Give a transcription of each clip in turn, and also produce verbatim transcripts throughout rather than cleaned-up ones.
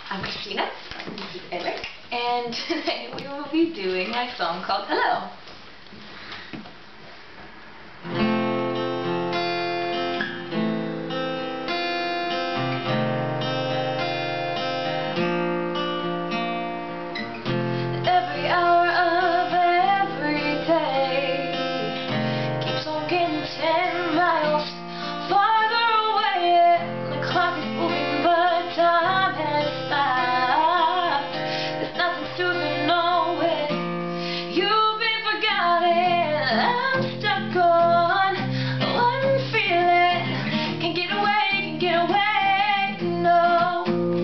I'm Christina, this is Eric, and today we will be doing my song called Hello. Every hour of every day keeps on getting ten miles farther away, and the clock is moving, but time has stopped. There's nothing to the knowing. You've been forgotten. I'm stuck on one feeling. Can't get away, can't get away, no.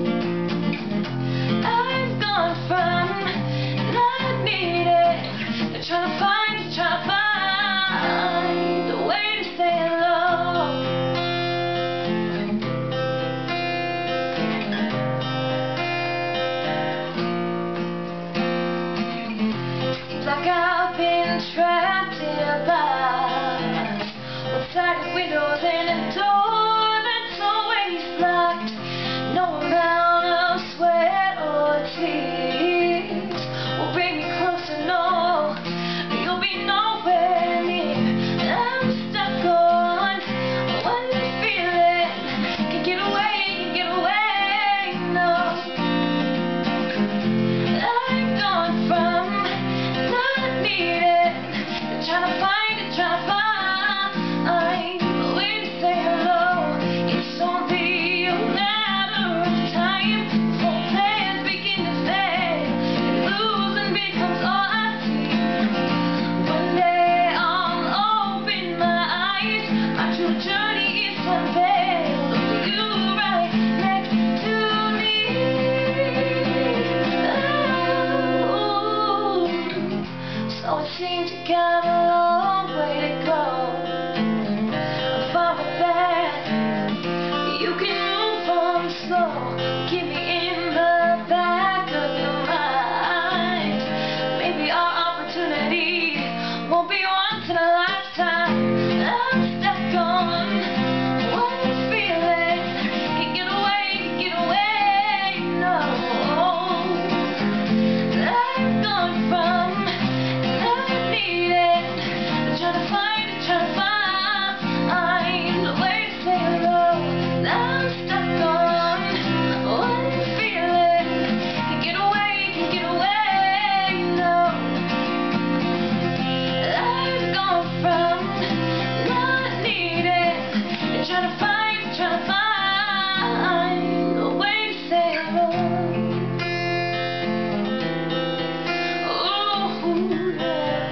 I've gone from not needing to trying to find, to trying to find a way to say hello. Like I've been trapped in a box, with sided windows and a door that's always locked. No amount of sweat or tears will bring me closer, no. You'll be nowhere near. I'm stuck on one feeling. Can't get away, can't get away, no. I've gone from trying to find it, trying to find a way to say hello. It's only a matter of time before plans begin to fade, and losing becomes all I see. One day I'll open my eyes, my true journey is unveiled. With you right next to me. Oh, so it seems you got a long way to go. I'm fine with that. You can move on slow. Keep me in the back of your mind. Maybe our opportunity won't be once in a lifetime. I'm stuck on one feeling. Can't get away, can't get away, no. I've gone from trying to find it, trying to find a way to say hello. I'm stuck on one feeling. Can't get away, can't get away, no. I've gone from not needing to trying to find, trying to find a way to say hello. Oh, yeah.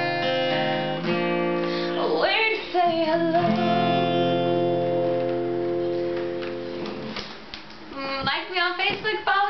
Say hello. Mm, like me on Facebook, follow